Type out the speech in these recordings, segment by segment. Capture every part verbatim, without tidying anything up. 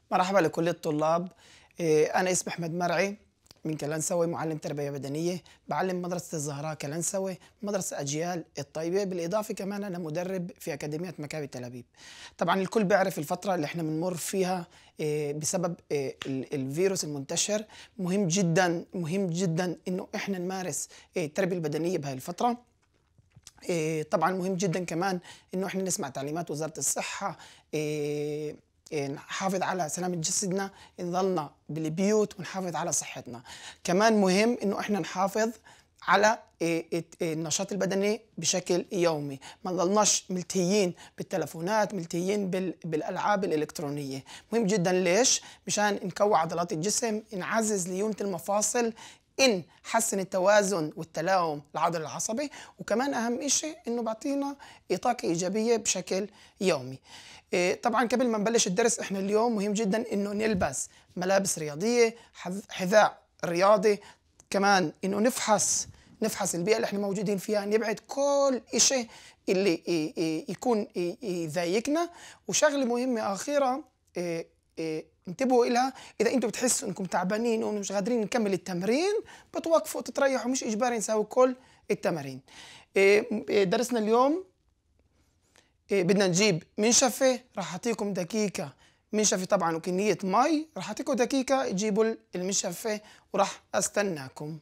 مرحبا لكل الطلاب. إيه، أنا اسمي أحمد مرعي من كلنسوي، معلم تربية بدنية، بعلم مدرسة الزهراء كلنسوي، مدرسة أجيال الطيبة. بالإضافة كمان أنا مدرب في أكاديمية مكابي تل أبيب. طبعا الكل بيعرف الفترة اللي احنا بنمر فيها إيه، بسبب إيه، الفيروس المنتشر. مهم جدا مهم جدا إنه احنا نمارس إيه، التربية البدنية بهاي الفترة. إيه، طبعا مهم جدا كمان انه احنا نسمع تعليمات وزارة الصحة. إيه، إيه، نحافظ على سلامة جسدنا، نظلنا بالبيوت ونحافظ على صحتنا. كمان مهم انه احنا نحافظ على إيه، إيه، النشاط البدني بشكل يومي، ما نضلناش ملتهيين بالتلفونات، ملتهيين بالالعاب الالكترونيه. مهم جدا ليش؟ مشان نقوي عضلات الجسم، نعزز ليونه المفاصل، إن حسن التوازن والتلاؤم العضلي العصبي، وكمان أهم شيء إنه بعطينا طاقة إيجابية بشكل يومي. إيه طبعا قبل ما نبلش الدرس إحنا اليوم مهم جدا إنه نلبس ملابس رياضية، حذاء رياضي، كمان إنه نفحص نفحص البيئة اللي إحنا موجودين فيها، نبعد كل شيء اللي يكون يضايقنا. وشغلة مهمة أخيرة إيه إيه انتبهوا إلها، إذا أنتم بتحسوا إنكم تعبانين ومش قادرين نكمل التمرين بتوقفوا تتريحوا، مش إجباري نساوي كل التمارين. إيه درسنا اليوم إيه بدنا نجيب منشفة، راح أعطيكم دقيقة منشفة طبعا وكمية مي، راح أعطيكم دقيقة تجيبوا المنشفة وراح أستناكم.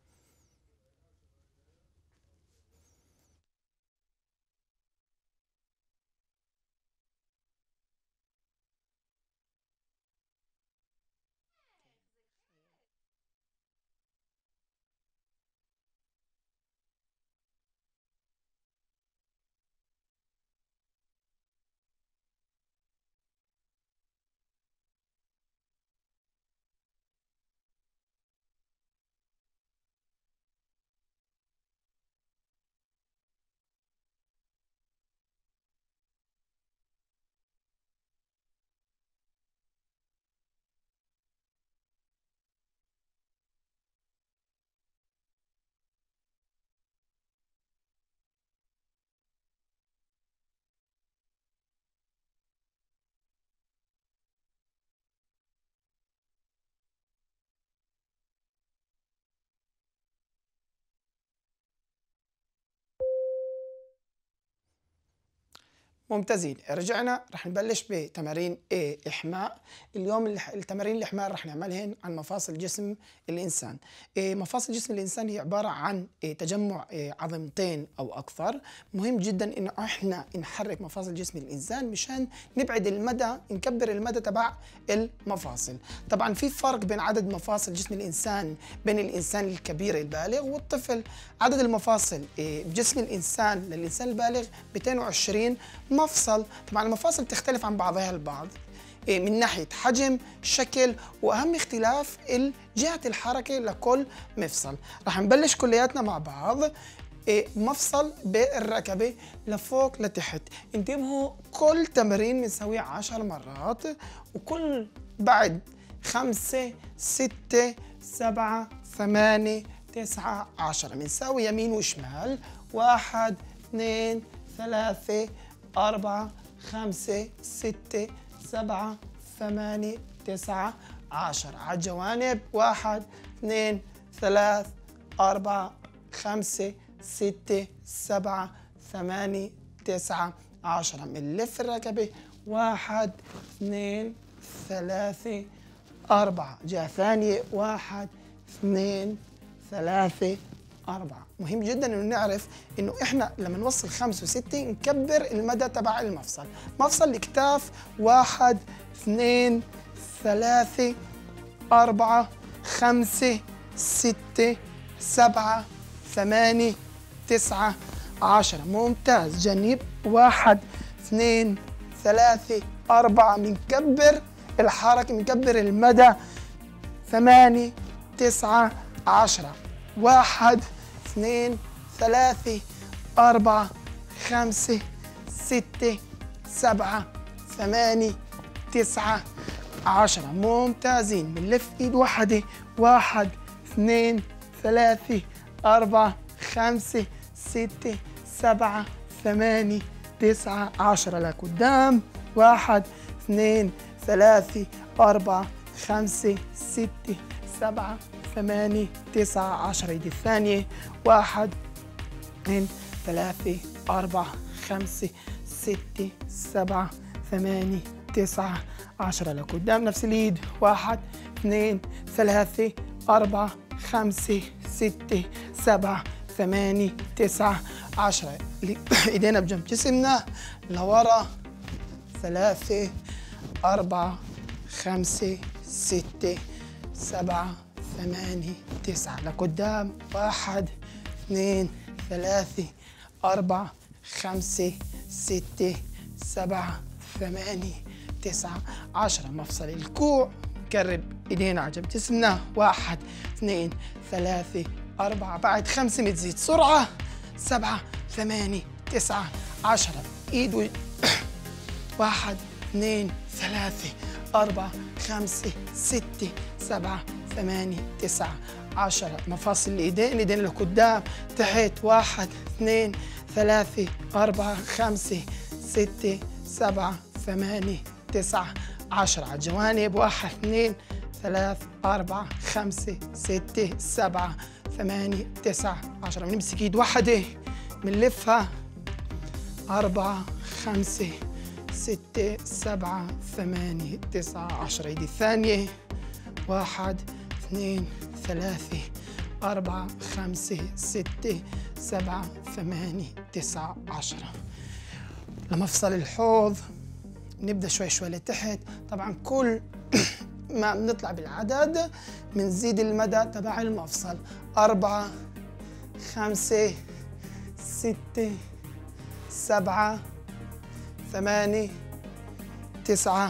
ممتازين، رجعنا رح نبلش بتمارين إيه إحماء. اليوم التمارين الإحماء رح نعملهن عن مفاصل جسم الإنسان. إيه مفاصل جسم الإنسان هي عبارة عن إيه تجمع إيه عظمتين أو أكثر. مهم جدا إنه إحنا نحرك مفاصل جسم الإنسان مشان نبعد المدى، نكبر المدى تبع المفاصل. طبعا في فرق بين عدد مفاصل جسم الإنسان بين الإنسان الكبير البالغ والطفل. عدد المفاصل إيه بجسم الإنسان للإنسان البالغ مئتين وعشرين مفصل. طبعا المفاصل تختلف عن بعضها البعض من ناحية حجم، شكل، وأهم اختلاف جهة الحركة لكل مفصل. رح نبلش كلياتنا مع بعض. مفصل بالركبة لفوق لتحت. انتبهوا كل تمرين بنسويه عشر مرات، وكل بعد خمسة ستة سبعة ثمانية تسعة عشرة بنساوي يمين وشمال. واحد اثنين ثلاثة أربعة خمسة ستة سبعة ثمانية تسعة عشرة على الجوانب. واحد اثنين ثلاث أربعة خمسة ستة سبعة ثمانية تسعة عشرة. بنلف الركبة. واحد اثنين ثلاثة أربعة. جهة ثانية. واحد اثنين ثلاثة أربعة. مهم جدا إنه نعرف إنه إحنا لما نوصل خمسة وستة نكبر المدى تبع المفصل. مفصل الكتاف. واحد اثنين ثلاثة أربعة خمسة ستة سبعة ثمانية تسعة عشرة. ممتاز. جنب. واحد اثنين ثلاثة أربعة. بنكبر الحركة، بنكبر المدى. ثمانية تسعة عشرة. واحد اثنين ثلاثة أربعة خمسة ستة سبعة ثمانية تسعة عشرة. ممتازين. بنلف إيد واحدة. واحد اثنين ثلاثة أربعة خمسة ستة سبعة ثمانية تسعة عشرة. لقدام. واحد اثنين ثلاثة أربعة خمسة ستة سبعة ثمانية تسعة عشرة. إيدي الثانية واحد اثنين ثلاثة أربعة خمسة ستة سبعة ثمانية تسعة عشرة. لقدام نفس الإيد واحد اثنين ثلاثة أربعة خمسة ستة سبعة ثمانية تسعة عشرة. إيدينا بجنب جسمنا لورا ثلاثة أربعة خمسة ستة سبعة ثمانية تسعة. لقدام واحد اثنين ثلاثة أربعة خمسة ستة سبعة ثمانية تسعة عشرة. مفصل الكوع نقرب ايدينا على جنب جسمنا واحد اثنين ثلاثة أربعة، بعد خمسة نزيد سرعة سبعة ثمانية تسعة عشرة. ايد و... واحد اثنين ثلاثة أربعة خمسة ستة سبعة ثمانية تسعة عشرة. مفاصل الإيدين، الإيدين اللي قدام تحت واحد اثنين ثلاثة أربعة خمسة ستة سبعة ثمانية تسعة عشرة. على الجوانب واحد اثنين ثلاثة أربعة خمسة ستة سبعة ثمانية تسعة عشرة. بنمسك إيد واحدة بنلفها أربعة خمسة ستة سبعة ثمانية تسعة عشرة. إيدي الثانية واحد اثنين ثلاثة أربعة خمسة ستة سبعة ثمانية تسعة عشرة. لمفصل الحوض نبدأ شوي شوي لتحت. طبعا كل ما بنطلع بالعدد بنزيد المدى تبع المفصل. أربعة خمسة ستة سبعة ثمانية تسعة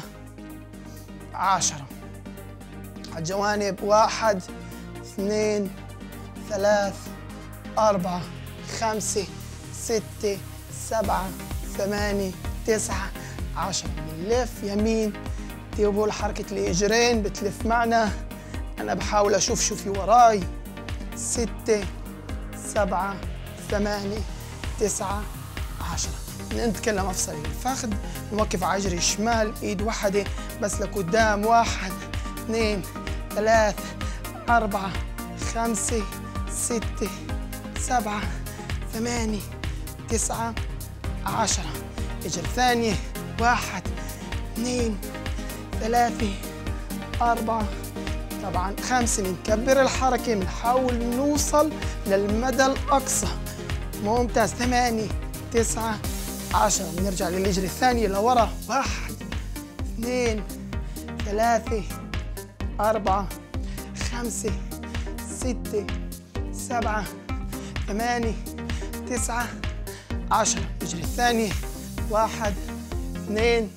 عشرة. على الجوانب واحد اثنين ثلاث أربعة خمسة ستة سبعة ثمانية تسعة عشرة. بنلف يمين تيبول حركة الإجرين بتلف معنا. أنا بحاول أشوف شو في وراي. ستة سبعة ثمانية تسعة عشرة. ننتقل لمفصل الفخذ، نوقف على عجري الشمال إيد واحدة بس لقدام. واحد اثنين ثلاثة أربعة خمسة ستة سبعة ثمانية تسعة عشرة. إجر ثانية واحد اثنين ثلاثة أربعة طبعا خمسة. بنكبر الحركة بنحاول نوصل للمدى الأقصى. ممتاز. ثمانية تسعة عشرة. بنرجع للإجر الثانية لورا. واحد اثنين ثلاثة أربعة خمسة ستة سبعة ثمانية تسعة عشرة. الإجر الثانية واحد اثنين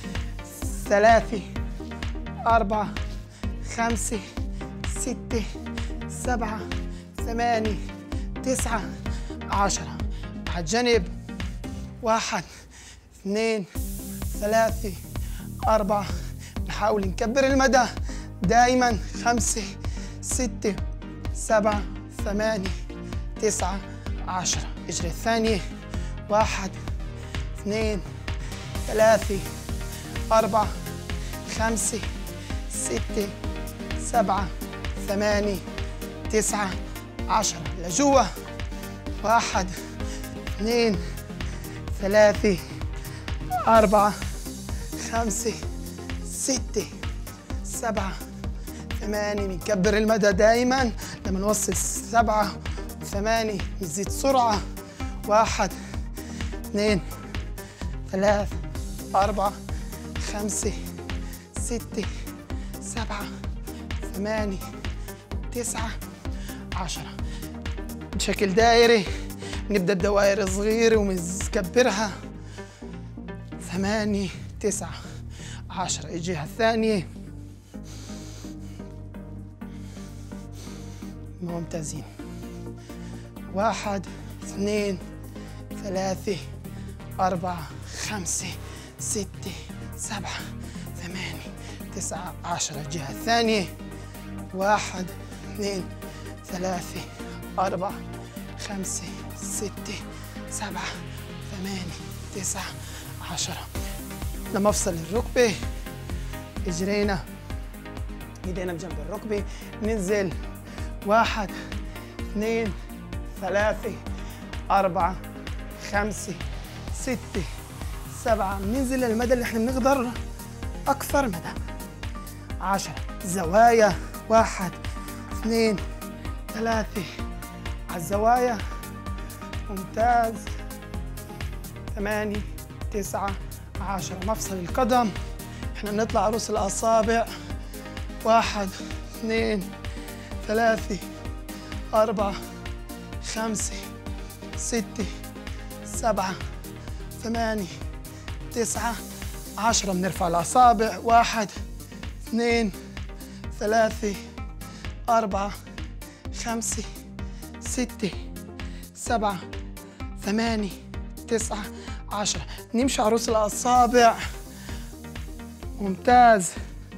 ثلاثة أربعة خمسة ستة سبعة ثمانية تسعة عشرة. على الجنب واحد اثنين ثلاثة أربعة. نحاول نكبر المدى دائما. خمسة ستة سبعة ثمانية تسعة عشرة. الإجر الثانية واحد اثنين ثلاثة أربعة خمسة ستة سبعة ثمانية تسعة عشرة. لجوا. واحد اثنين ثلاثة أربعة خمسة ستة سبعة ثمانية. بنكبر المدى دائما. لما نوصل سبعة وثمانية نزيد سرعة. واحد اثنين ثلاثة أربعة خمسة ستة سبعة ثمانية تسعة عشرة. بشكل دائري نبدأ بدوائر صغيرة ونكبرها. ثمانية تسعة عشرة. الجهة الثانية. ممتازين. واحد اثنين ثلاثة أربعة خمسة ستة سبعة ثمانية تسعة عشرة. الجهة الثانية. واحد اثنين ثلاثة أربعة خمسة ستة سبعة ثمانية تسعة عشرة. لمفصل الركبة إجرينا ايدينا بجنب الركبة، ننزل واحد اثنين ثلاثة أربعة خمسة ستة سبعة، بننزل للمدى اللي احنا بنقدر أكثر مدى. عشرة، زوايا واحد اثنين ثلاثة على الزوايا، ممتاز. ثمانية تسعة عشرة، مفصل القدم احنا بنطلع عروس الأصابع، واحد اثنين ثلاثة أربعة خمسة ستة سبعة ثمانية تسعة عشرة، بنرفع الأصابع، واحد اثنين ثلاثة أربعة خمسة ستة سبعة ثمانية تسعة عشرة، نمشي عروس الأصابع، ممتاز.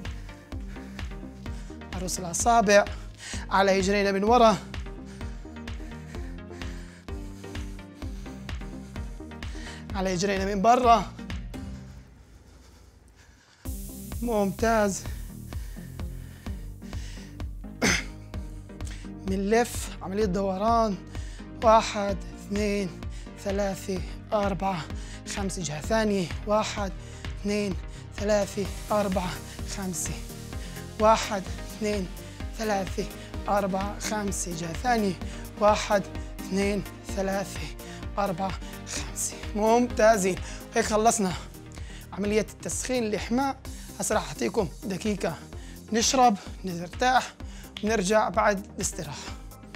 عروس الأصابع على هجرينا من ورا، على هجرينا من برا، ممتاز. بنلف عملية دوران، واحد اثنين ثلاثة أربعة خمسة، جهة ثانية، واحد اثنين ثلاثة أربعة خمسة، واحد اثنين ثلاثة أربعة خمسة، جهة ثانية، واحد اثنين ثلاثة أربعة خمسة، ممتازين. هيك خلصنا عملية التسخين الإحماء. هسه راح أعطيكم دقيقة نشرب نرتاح ونرجع بعد الاستراحة.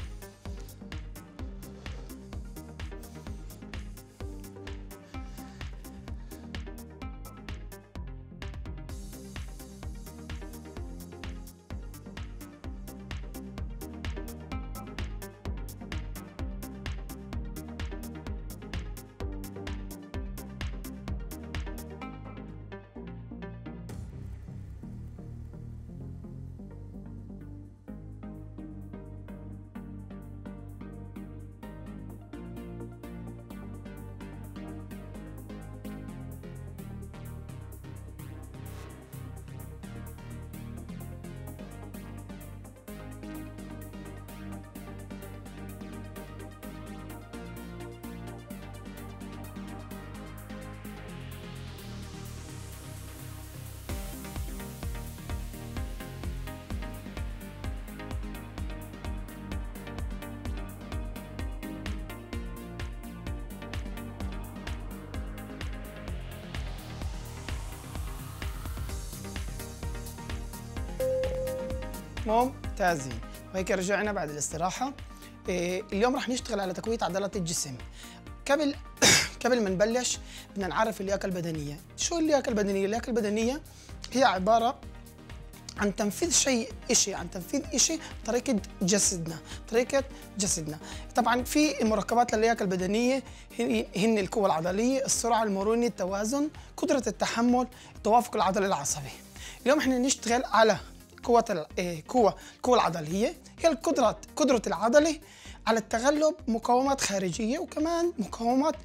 ممتازين. وهيك رجعنا بعد الاستراحة. إيه اليوم رح نشتغل على تقوية عضلات الجسم. قبل قبل ما نبلش بدنا نعرف اللياقة البدنية. شو اللياقة البدنية؟ اللياقة البدنية هي عبارة عن تنفيذ شيء إشي عن تنفيذ إشي طريقة جسدنا طريقة جسدنا طبعا في مركبات للياقة البدنية هن القوة العضلية، السرعة، المرونة، التوازن، قدرة التحمل، التوافق العضلي العصبي. اليوم احنا نشتغل على قوة القوة القوة العضلية، هي القدرة قدرة العضلة على التغلب مقاومات خارجية وكمان مقاومات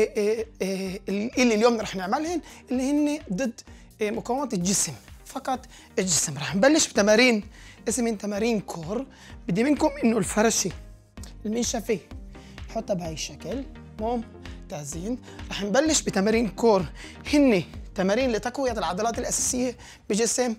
اللي اليوم رح نعملهن اللي هن ضد مقاومات الجسم، فقط الجسم. رح نبلش بتمارين اسمها تمارين كور. بدي منكم انه الفرشة المنشفة نحطها بهاي الشكل. ممتازين. رح نبلش بتمارين كور، هن تمارين لتقوية العضلات الأساسية بجسم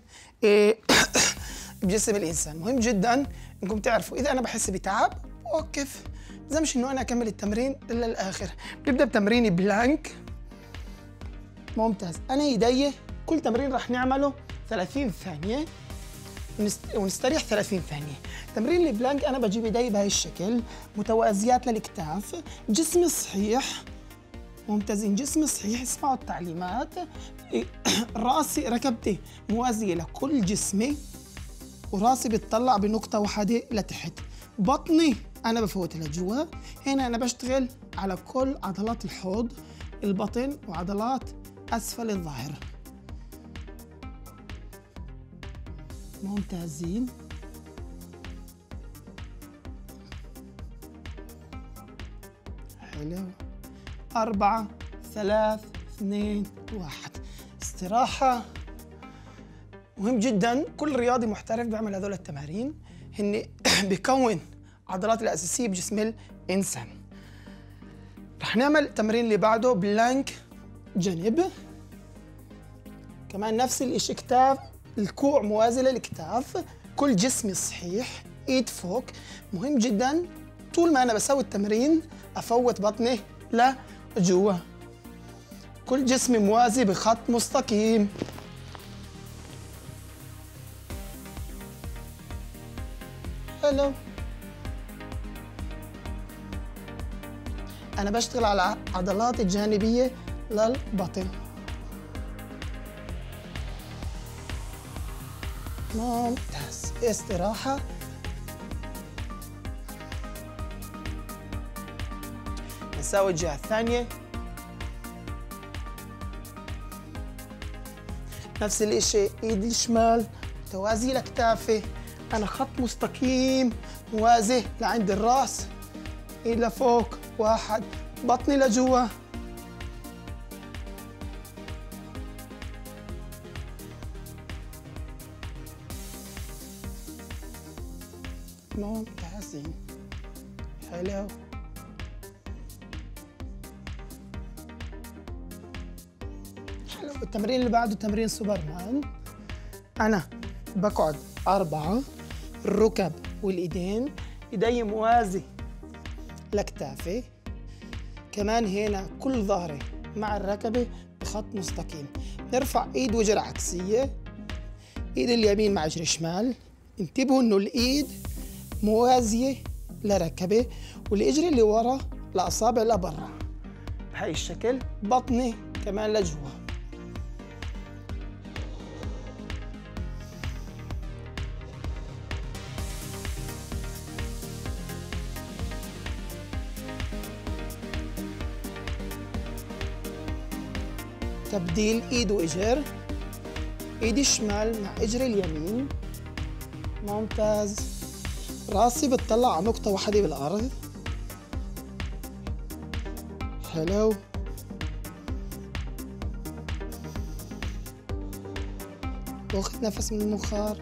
بجسم الإنسان. مهم جدا انكم تعرفوا إذا أنا بحس بتعب أوقف، إذا مش إنه أنا أكمل التمرين إلا الآخر. بنبدأ بتمرين بلانك. ممتاز. أنا إيدي كل تمرين رح نعمله ثلاثين ثانية ونستريح ثلاثين ثانية. تمرين البلانك أنا بجيب إيدي بهاي الشكل متوازيات للأكتاف، جسمي صحيح. ممتازين. جسمي صحيح. اسمعوا التعليمات. راسي ركبتي موازية لكل جسمي وراسي بتطلع بنقطة واحدة لتحت. بطني أنا بفوت لجوا. هنا أنا بشتغل على كل عضلات الحوض، البطن، وعضلات أسفل الظهر. ممتازين. حلو. أربعة ثلاث اثنين واحد. استراحة. مهم جدا كل رياضي محترف بيعمل هذول التمارين، هن بيكون عضلات الأساسية بجسم الإنسان. رح نعمل التمرين اللي بعده بلانك جنب، كمان نفس الاشي، كتاف الكوع موازي للكتاف، كل جسمي صحيح، ايد فوق. مهم جدا طول ما انا بسوي التمرين افوت بطني لجوا، كل جسمي موازي بخط مستقيم. حلو. انا بشتغل على العضلات الجانبية للبطن. ممتاز. استراحة. نسوي الجهة الثانية نفس الاشي، ايدي الشمال توازي لكتافي، انا خط مستقيم موازي لعند الراس، ايد لفوق، واحد، بطني لجوا، ممتازين. حلو. حلو. التمرين اللي بعده تمرين سوبرمان. أنا بقعد أربعة، الركب والإيدين، إيدي موازي لكتافي، كمان هنا كل ظهري مع الركبة بخط مستقيم. نرفع إيد وجر عكسية، إيد اليمين مع إجر الشمال. انتبهوا إنه الإيد موازية لركبة والإجر اللي ورا لأصابع لبرا بهاي الشكل، بطني كمان لجوا. تبديل ايد واجر، ايدي الشمال مع اجري اليمين. ممتاز. راسي بتطلع على نقطة واحدة بالأرض. حلو. باخذ نفس من المنخار.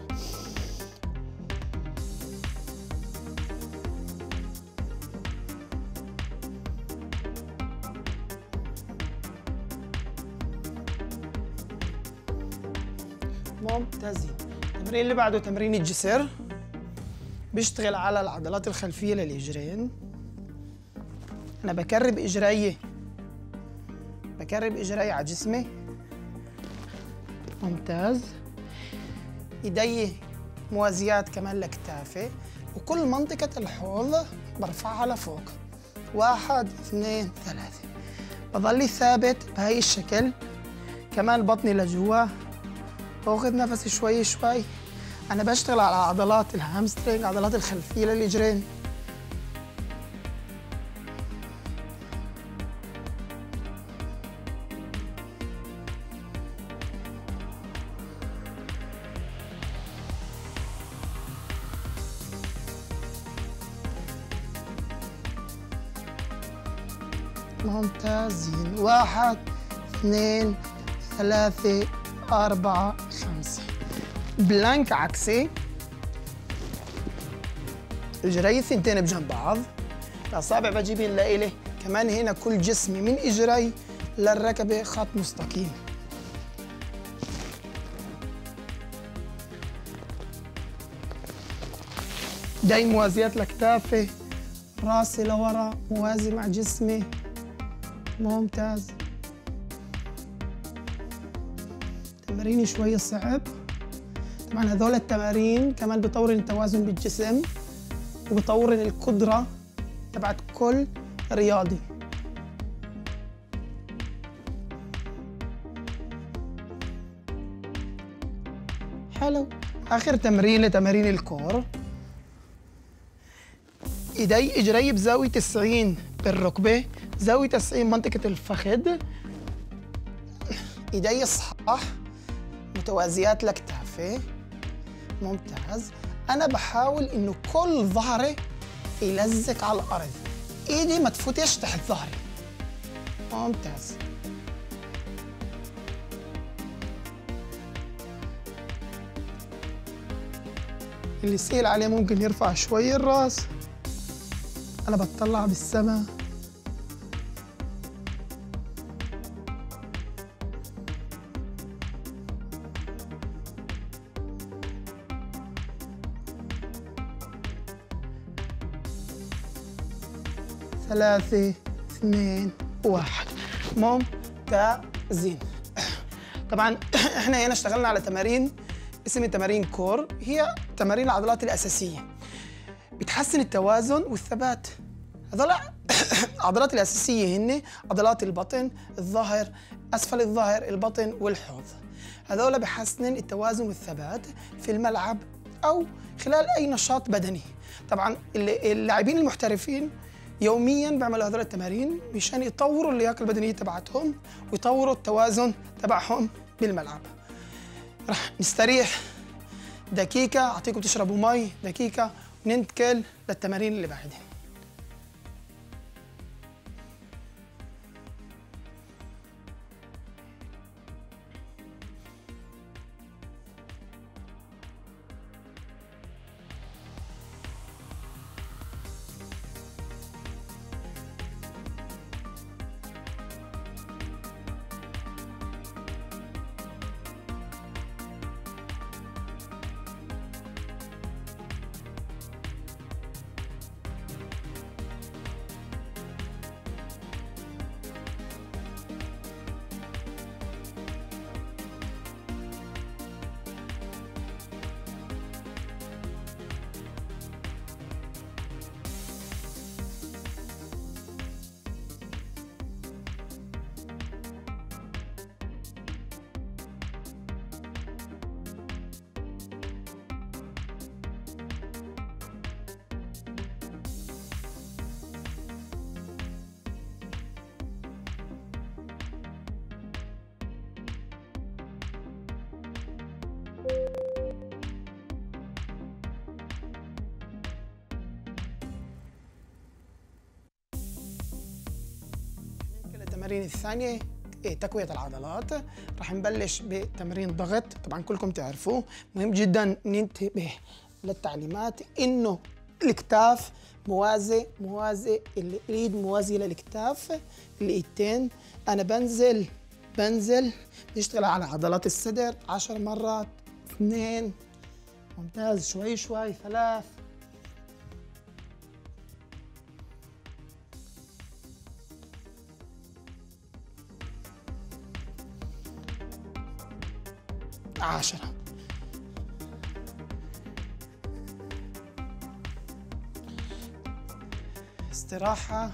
ممتازين. التمرين اللي بعده تمرين الجسر، بيشتغل على العضلات الخلفية للإجرين. أنا بكرب إجري بكرب إجري على جسمي. ممتاز. إيدي موازيات كمان لكتافي، وكل منطقة الحوض برفعها لفوق. واحد، اثنين، ثلاثة. بضلي ثابت بهاي الشكل، كمان بطني لجوا. باخذ نفسي شوي شوي. أنا بشتغل على عضلات الهامسترينج، عضلات الخلفية للإجرين. ممتازين. واحد، اثنين، ثلاثة، أربعة، خمسة. بلانك عكسي، إجري ثنتين بجنب بعض، الأصابع بجيبين لإلي، كمان هنا كل جسمي من إجري للركبة خط مستقيم. داي موازيات لكتافي، راسي لورا موازي مع جسمي. ممتاز. تمارين شوي صعب، طبعا هذول التمارين كمان بطورن التوازن بالجسم وبطورن القدرة تبعت كل رياضي. حلو. آخر تمرين تمارين الكور، ايدي اجري بزاوية تسعين بالركبة، زاوية تسعين منطقة الفخذ، ايدي صح متوازيات لكتافي. ممتاز. انا بحاول انه كل ظهري يلزق على الارض، ايدي ما تفوتش تحت ظهري. ممتاز. اللي يسهل عليه ممكن يرفع شوي الراس. أنا بتطلع بالسما. ثلاثة اثنين واحد. ممتازين. طبعا احنا هنا اشتغلنا على تمارين اسمها تمارين كور، هي تمارين العضلات الأساسية بتحسن التوازن والثبات. هذول العضلات الأساسية هن عضلات البطن، الظهر، أسفل الظهر، البطن والحوض. هذول بحسنن التوازن والثبات في الملعب أو خلال أي نشاط بدني. طبعا اللاعبين المحترفين يوميا بيعملوا هذول التمارين مشان يطوروا اللياقة البدنية تبعتهم ويطوروا التوازن تبعهم بالملعب. رح نستريح دقيقة، أعطيكم تشربوا مي دقيقة وننتقل للتمارين اللي بعدها. التمارين الثانية تقوية العضلات. راح نبلش بتمرين ضغط. طبعا كلكم تعرفوه، مهم جدا ننتبه للتعليمات انه الكتاف موازي موازي الايد موازية للكتاف، الايدتين. انا بنزل بنزل نشتغل على عضلات الصدر عشر مرات. اثنين، ممتاز، شوي شوي. ثلاث، عشرة. استراحة.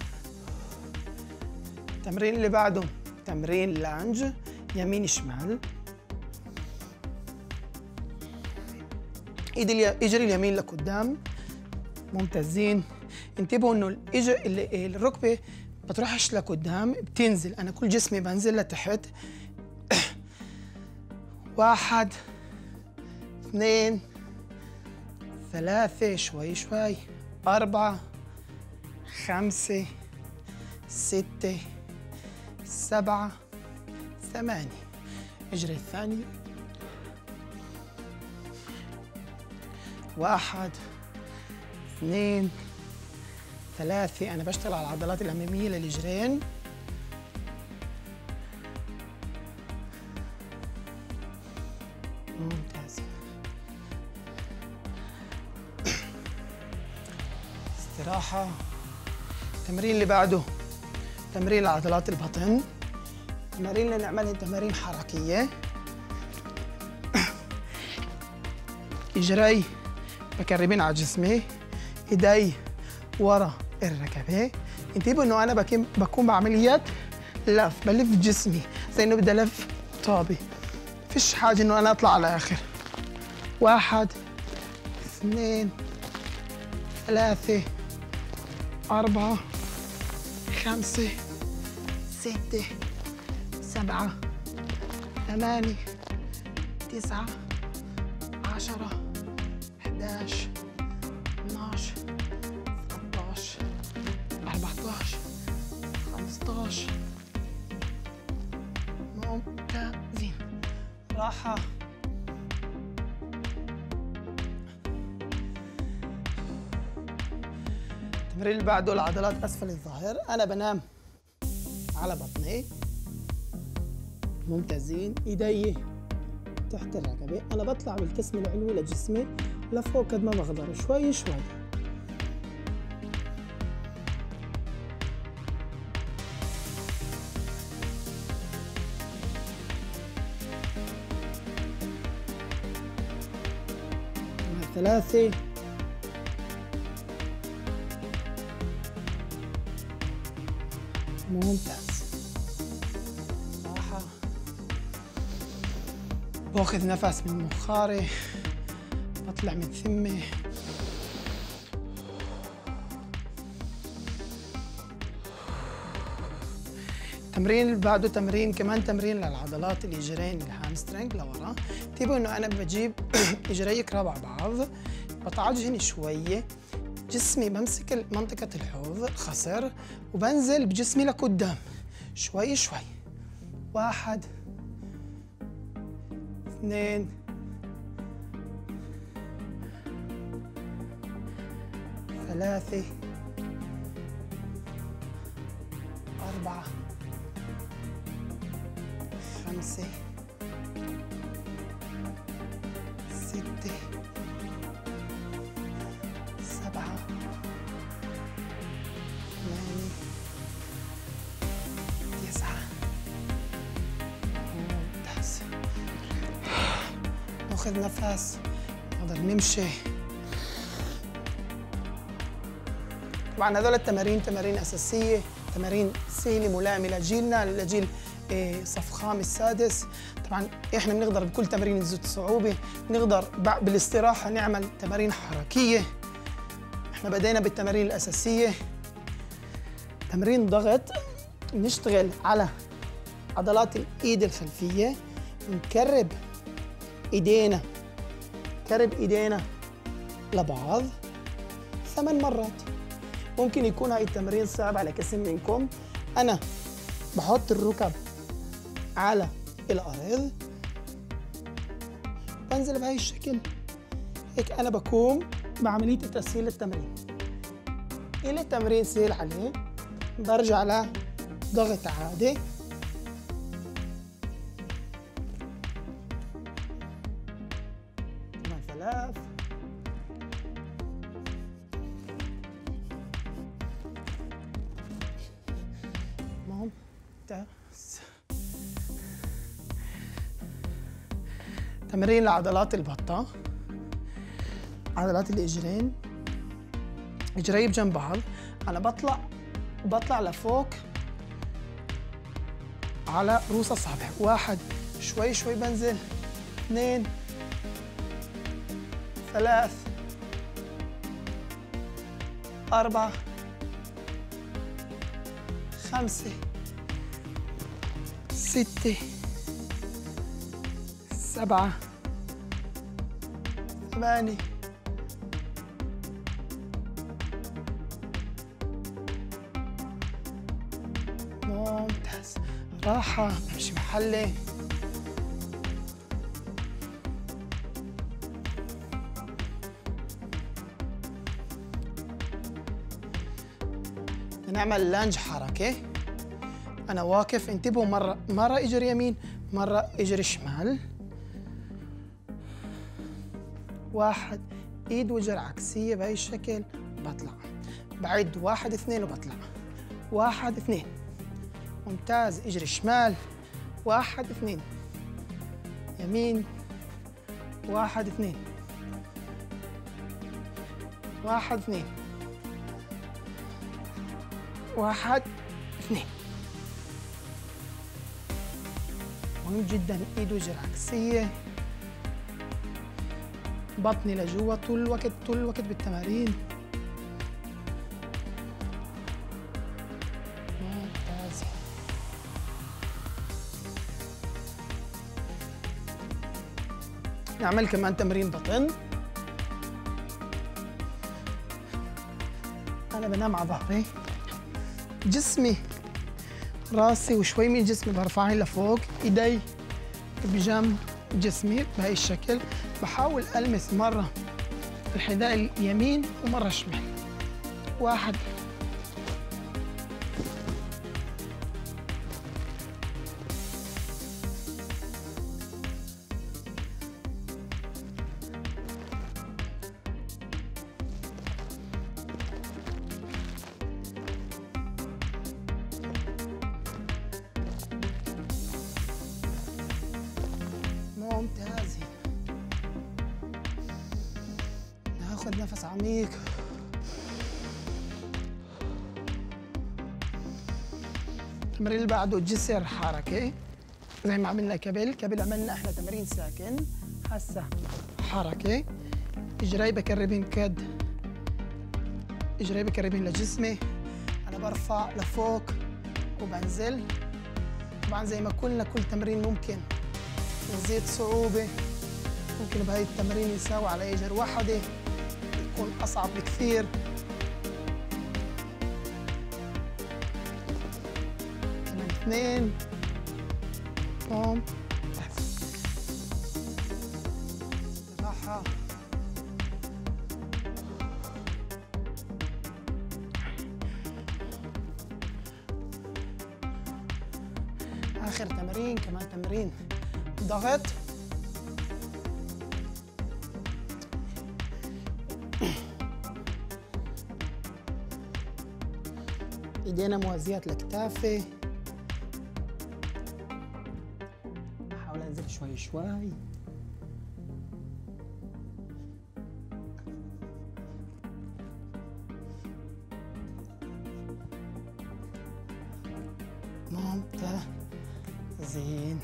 التمرين اللي بعده تمرين لانج يمين شمال. ايد اجري اليمين لقدام. ممتازين. انتبهوا انه الاجر الركبة ما تروحش لقدام، بتنزل. انا كل جسمي بنزل لتحت. واحد، اثنين، ثلاثة، شوي شوي. أربعة، خمسة، ستة، سبعة، ثمانية. اجري الثاني. واحد، اثنين، ثلاثة. أنا بشتغل على العضلات الأمامية للإجرين. ممتاز. استراحة. التمرين اللي بعده تمرين لعضلات البطن. التمارين اللي نعملها تمارين حركية. اجري بقربين على جسمي، ايدي ورا الركبة. انتبهوا انه انا بكون بعمليات لف، بلف جسمي زي انه بدي الف طابة. فيش حاجة انه انا اطلع على الاخر. واحد، اثنين، ثلاثة، أربعة، خمسة، ستة، سبعة، ثمانية، تسعة، عشرة، إحداش، اثناش، ثلاثطاش، أربعطاش، خمسطاش. ممتازين. راحة. التمرين اللي بعده العضلات أسفل الظهر. أنا بنام على بطني، ممتازين. إيدي تحت الركبة، أنا بطلع بالكسم العلوي لجسمي لفوق قد ما بقدر، شوي شوي. ثلاثة، ممتاز. راحة، باخذ نفس من مخاري، بطلع من ثمي. التمرين اللي بعده تمرين كمان تمرين للعضلات الاجرين الهامسترنج لورا. انتبهوا انه انا بجيب اجري ربع بعض، بتعجن شويه، جسمي بمسك منطقة الحوض الخصر وبنزل بجسمي لقدام شوي شوي. واحد، اثنين، ثلاثة، أربعة، خمسة، ستة، سبعة، ثمانية، تسعة. ممتاز. ناخذ نفس، نقدر نمشي. طبعا هذول التمارين تمارين أساسية، تمارين سهلة ملائمة لجيلنا، لجيل صف خامس سادس. طبعا احنا بنقدر بكل تمرين ذات صعوبة، بنقدر بالاستراحة نعمل تمارين حركية. احنا بدينا بالتمارين الأساسية. تمرين ضغط، نشتغل على عضلات الإيد الخلفية، نكرب إيدينا كرب إيدينا لبعض ثمان مرات. ممكن يكون هاي التمرين صعب على كثير منكم. أنا بحط الركب على الأرض، بنزل بهاي الشكل، هيك أنا بقوم بعملية تسهيل التمرين. إلي التمرين سهل عليه، برجع لضغط عادي. ثلاث، ممتاز. تمرين لعضلات البطة، عضلات الإجرين، إجري بجنب بعض. أنا بطلع بطلع لفوق على رؤوس أصابع. واحد، شوي شوي بنزل. اثنين، ثلاث، أربعة، خمسة، ستة، سبعة، ثمانية، ممتاز. راحة، بمشي محلي. نعمل لانج حركة. أنا واقف، انتبهوا، مرة مرة اجري يمين، مرة اجري شمال. واحد، ايد وجر عكسية بهي الشكل، بطلع. بعد واحد اثنين وبطلع. واحد اثنين، ممتاز. اجري شمال. واحد اثنين، يمين. واحد اثنين، واحد اثنين، واحد اثنين. مهم جدا ايد وجر عكسية، بطني لجوا طول الوقت طول الوقت بالتمارين. ممتاز. نعمل كمان تمرين بطن. أنا بنام على ظهري، جسمي راسي وشوي من جسمي برفعهم لفوق، ايدي بجنب جسمي بهي الشكل. بحاول ألمس مرة الحذاء اليمين ومرة الشمال. واحد. ممتاز. ناخذ نفس عميق. التمرين اللي بعده جسر حركة زي ما عملنا قبل، قبل عملنا احنا تمرين ساكن، هسه حركة. اجري بقربين كد، اجري بقربين لجسمي، انا برفع لفوق وبنزل. طبعا زي ما قلنا كل تمرين ممكن يزيد صعوبة، ممكن بهاي التمرين يساوي على اجر واحدة يكون اصعب بكثير. كمان اثنين. قوم راحة. آخر تمرين كمان تمرين ضغط. ايدينا موازيات لكتافي. حاول انزل شوي شوي. ممتازين.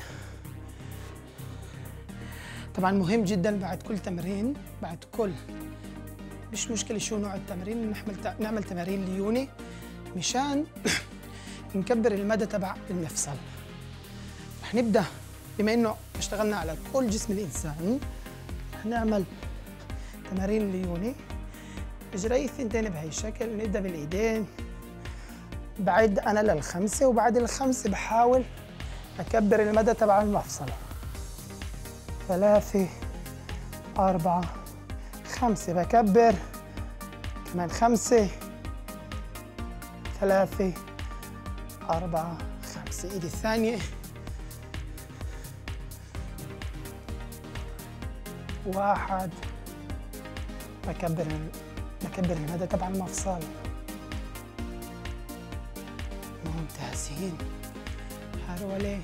طبعا مهم جدا بعد كل تمرين، بعد كل مش مشكلة شو نوع التمرين، نعمل نعمل تمارين ليوني مشان نكبر المدى تبع المفصل. رح نبدأ بما انه اشتغلنا على كل جسم الانسان، رح نعمل تمارين ليوني. اجري الثنتين بهي الشكل. نبدأ بالايدين، بعد انا للخمسة وبعد الخمسة بحاول اكبر المدى تبع المفصل. ثلاثة، أربعة، خمسة، بكبر. كمان خمسة، ثلاثة، أربعة، خمسة. إيدي الثانية. واحد، بكبر بكبر المدى تبع المفصل. ممتازين. حروليك.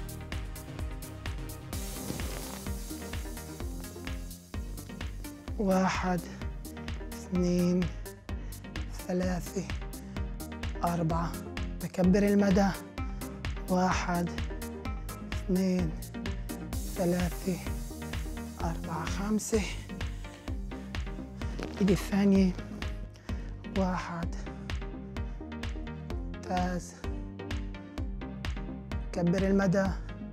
واحد، اثنين، ثلاثة، أربعة، بكبر المدى. واحد، اثنين، ثلاثة، أربعة، خمسة. إيدي الثانية. واحد. ممتاز. كبر المدى.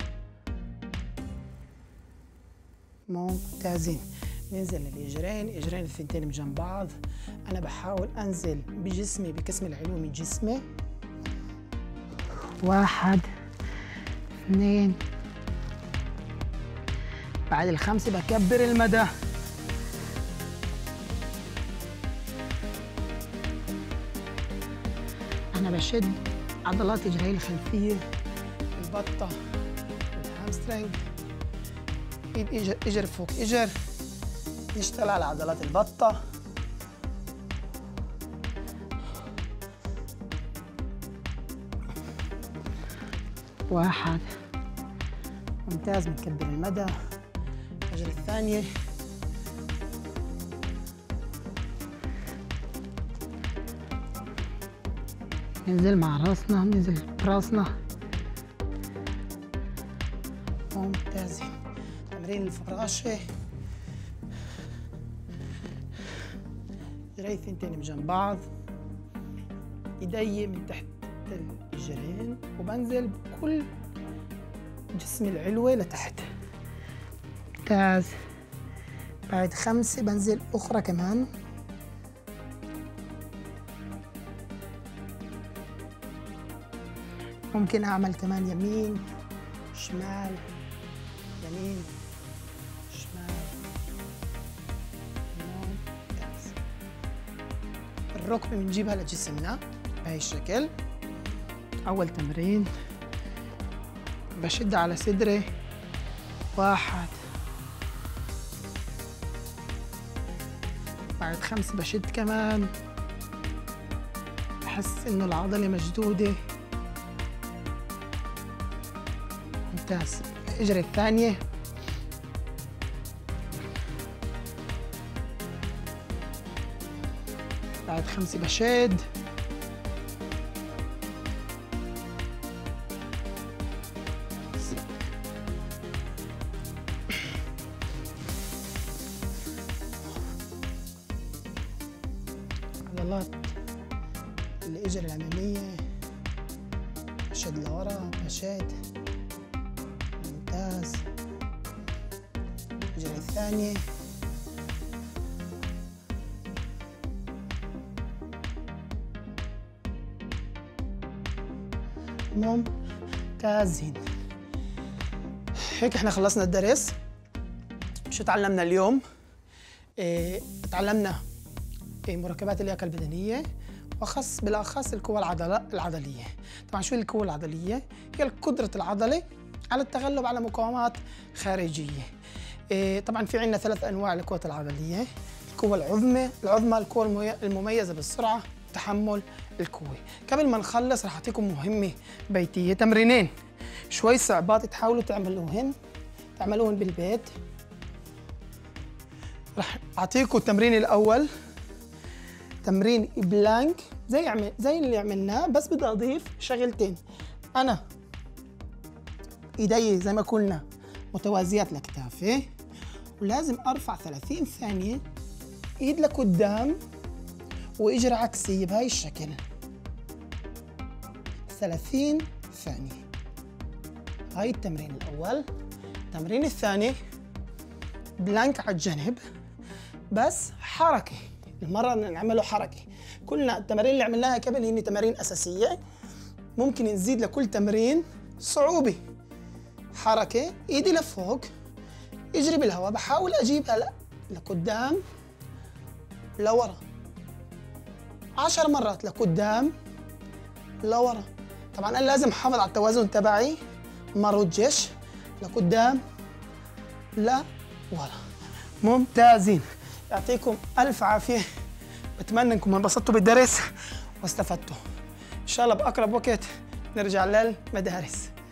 ممتازين. ننزل الاجرين، اجرين الثنتين بجنب بعض. انا بحاول انزل بجسمي بقسم العلوي من جسمي. واحد، اثنين، بعد الخمسة بكبر المدى. انا بشد عضلات اجري الخلفية، البطة، الهامسترنج. ايد اجر اجر فوق اجر، نشتغل على عضلات البطة. واحد. ممتاز. بنكبر المدى. الرجل الثانية. ننزل مع راسنا، ننزل براسنا. ممتازين. تمرين الفراشة. اجري ثنتين بجنب بعض، ايدي من تحت الجرين وبنزل بكل جسمي العلوي لتحت. ممتاز. بعد خمسة بنزل أخرى كمان. ممكن أعمل كمان يمين شمال، يمين شمال. ممتاز. الركبة بنجيبها لجسمنا بهي الشكل. أول تمرين بشد على صدري، واحد، بعد خمس بشد كمان، بحس إنه العضلة مشدودة. ممتاز. الإجرة الثانية، بعد خمسة بشد، عضلات الإجرة الأمامية بشد لورا، بشد. ممتاز. الإجرة الثانية، ممتازين. هيك احنا خلصنا الدرس. شو تعلمنا اليوم؟ إيه، تعلمنا إيه مركبات اللياقة البدنية، وخص بالأخص القوة العضل العضلية. طبعا شو القوة العضلية؟ هي قدرة العضلة على التغلب على مقاومات خارجية. إيه، طبعا في عندنا ثلاث أنواع للقوة العضلية: القوة العظمى، العظمى القوة المميزة بالسرعة، تحمل القوة. قبل ما نخلص رح أعطيكم مهمة بيتية، تمرينين شوي صعبات تحاولوا تعملوهن تعملوهن بالبيت. رح أعطيكم التمرين الأول، تمرين بلانك زي عمل زي اللي عملناه، بس بدي أضيف شغلتين. أنا إيدي زي ما قلنا متوازيات لكتافي، ولازم أرفع ثلاثين ثانية إيد لقدام وإجرة عكسية بهاي الشكل، ثلاثين ثانية. هاي التمرين الأول. التمرين الثاني بلانك على الجنب، بس حركة، المرة نعمله حركة. كلنا التمارين اللي عملناها قبل هي تمارين أساسية، ممكن نزيد لكل تمرين صعوبة. حركة، إيدي لفوق، اجري بالهواء، بحاول أجيبها لقدام لورا عشر مرات، لقدام لورا. طبعا أنا لازم أحافظ على التوازن تبعي، ما رجش، لقدام لورا. ممتازين. يعطيكم ألف عافية، بتمنى انكم انبسطتوا بالدرس واستفدتوا. ان شاء الله بأقرب وقت نرجع للمدارس.